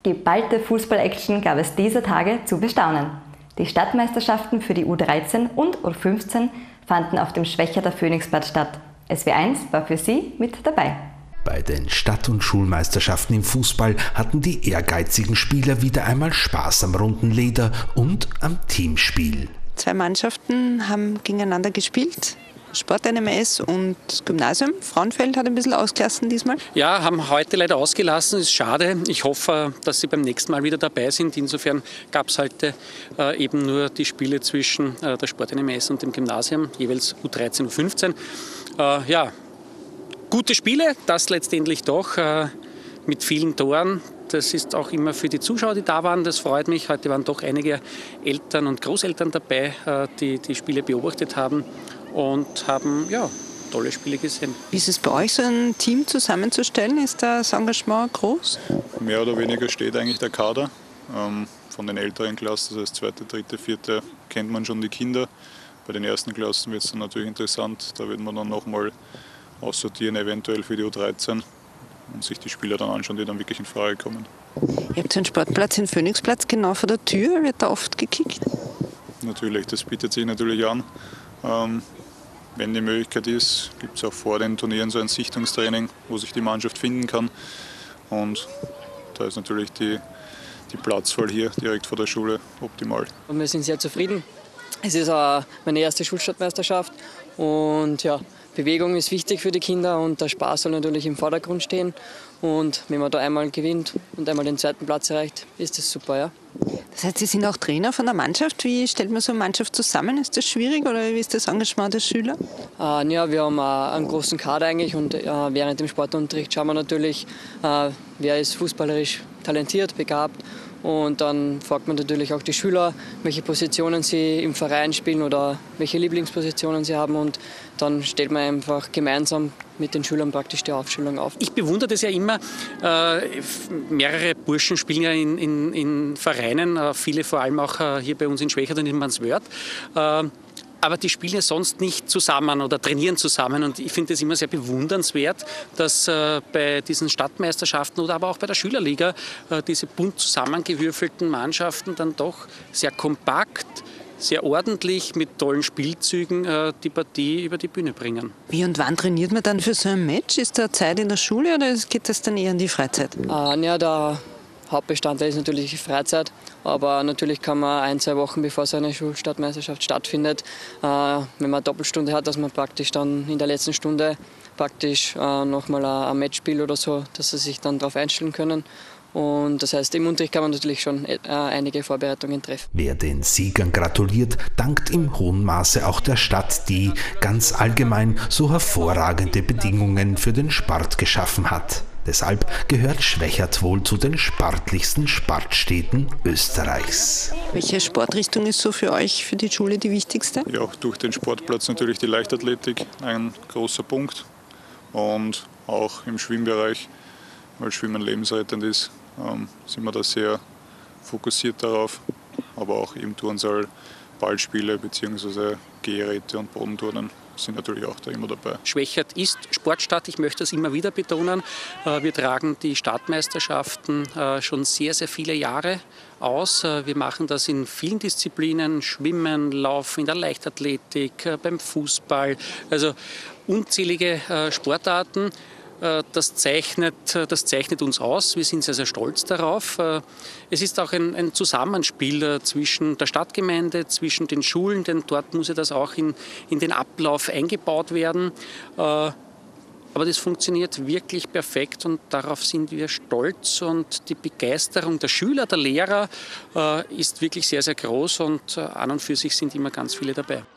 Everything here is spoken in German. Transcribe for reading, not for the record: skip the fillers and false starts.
Geballte Fußball-Action gab es dieser Tage zu bestaunen. Die Stadtmeisterschaften für die U13 und U15 fanden auf dem Schwächerter Phoenixplatz statt. SW1 war für Sie mit dabei. Bei den Stadt- und Schulmeisterschaften im Fußball hatten die ehrgeizigen Spieler wieder einmal Spaß am runden Leder und am Teamspiel. 2 Mannschaften haben gegeneinander gespielt. Sport NMS und Gymnasium. Frauenfeld hat ein bisschen ausgelassen diesmal. Ja, haben heute leider ausgelassen. Ist schade. Ich hoffe, dass sie beim nächsten Mal wieder dabei sind. Insofern gab es heute eben nur die Spiele zwischen der Sport NMS und dem Gymnasium, jeweils U13 und U15. Ja, gute Spiele, das letztendlich doch mit vielen Toren. Das ist auch immer für die Zuschauer, die da waren. Das freut mich. Heute waren doch einige Eltern und Großeltern dabei, die die Spiele beobachtet haben und haben tolle Spiele gesehen. Wie ist es bei euch, so ein Team zusammenzustellen? Ist das Engagement groß? Mehr oder weniger steht eigentlich der Kader von den älteren Klassen, das heißt 2., 3., 4. kennt man schon die Kinder. Bei den ersten Klassen wird es dann natürlich interessant. Da wird man dann nochmal aussortieren, eventuell für die U13 und sich die Spieler dann anschauen, die dann wirklich in Frage kommen. Ihr habt einen Sportplatz in Phoenixplatz genau vor der Tür. Wird da oft gekickt? Natürlich, das bietet sich natürlich an. Wenn die Möglichkeit ist, gibt es auch vor den Turnieren so ein Sichtungstraining, wo sich die Mannschaft finden kann. Und da ist natürlich die Platzwahl hier direkt vor der Schule optimal. Und wir sind sehr zufrieden. Es ist meine erste Schulstadtmeisterschaft und ja, Bewegung ist wichtig für die Kinder und der Spaß soll natürlich im Vordergrund stehen. Und wenn man da einmal gewinnt und einmal den 2. Platz erreicht, ist das super, ja. Das heißt, Sie sind auch Trainer von der Mannschaft. Wie stellt man so eine Mannschaft zusammen? Ist das schwierig oder wie ist das Engagement der Schüler? Ja, wir haben einen großen Kader eigentlich und während dem Sportunterricht schauen wir natürlich, wer ist fußballerisch talentiert, begabt. Und dann fragt man natürlich auch die Schüler, welche Positionen sie im Verein spielen oder welche Lieblingspositionen sie haben. Und dann stellt man einfach gemeinsam mit den Schülern praktisch die Aufstellung auf. Ich bewundere das ja immer. Mehrere Burschen spielen ja in Vereinen, viele vor allem auch hier bei uns in Schwächert und in Manswörth. Aber die spielen ja sonst nicht zusammen oder trainieren zusammen. Und ich finde es immer sehr bewundernswert, dass bei diesen Stadtmeisterschaften oder aber auch bei der Schülerliga diese bunt zusammengewürfelten Mannschaften dann doch sehr kompakt, sehr ordentlich mit tollen Spielzügen die Partie über die Bühne bringen. Wie und wann trainiert man dann für so ein Match? Ist da Zeit in der Schule oder geht das dann eher in die Freizeit? Der Hauptbestandteil ist natürlich die Freizeit, aber natürlich kann man 1-2 Wochen, bevor so eine Schulstadtmeisterschaft stattfindet, wenn man eine Doppelstunde hat, dass man praktisch dann in der letzten Stunde praktisch nochmal ein Match spielt oder so, dass sie sich dann darauf einstellen können. Und das heißt, im Unterricht kann man natürlich schon einige Vorbereitungen treffen. Wer den Siegern gratuliert, dankt im hohen Maße auch der Stadt, die ganz allgemein so hervorragende Bedingungen für den Sport geschaffen hat. Deshalb gehört Schwächert wohl zu den sportlichsten Sportstädten Österreichs. Welche Sportrichtung ist so für euch, für die Schule, die wichtigste? Ja, auch durch den Sportplatz natürlich die Leichtathletik, ein großer Punkt. Und auch im Schwimmbereich, weil Schwimmen lebensrettend ist, sind wir da sehr fokussiert darauf. Aber auch im Turnsaal, Ballspiele bzw. Gehräte und Bodenturnen sind natürlich auch da immer dabei. Schwächert ist Sportstadt, ich möchte das immer wieder betonen. Wir tragen die Stadtmeisterschaften schon sehr, sehr viele Jahre aus. Wir machen das in vielen Disziplinen, Schwimmen, Laufen, in der Leichtathletik, beim Fußball, also unzählige Sportarten. Das zeichnet uns aus. Wir sind sehr, sehr stolz darauf. Es ist auch ein Zusammenspiel zwischen der Stadtgemeinde, zwischen den Schulen, denn dort muss ja das auch in den Ablauf eingebaut werden. Aber das funktioniert wirklich perfekt und darauf sind wir stolz. Und die Begeisterung der Schüler, der Lehrer ist wirklich sehr, sehr groß und an und für sich sind immer ganz viele dabei.